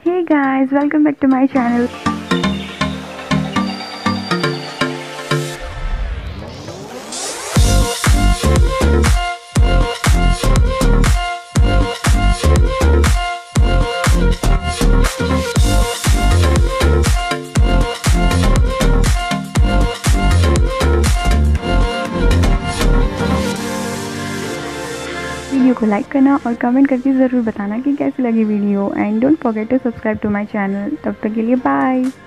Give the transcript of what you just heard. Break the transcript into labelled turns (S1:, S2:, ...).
S1: Hey guys, welcome back to my channel. Video को like करना और कमेंट करके ज़रूर बताना कि कैसी लगी video and don't forget to subscribe to my channel. तब तक के लिए बाय।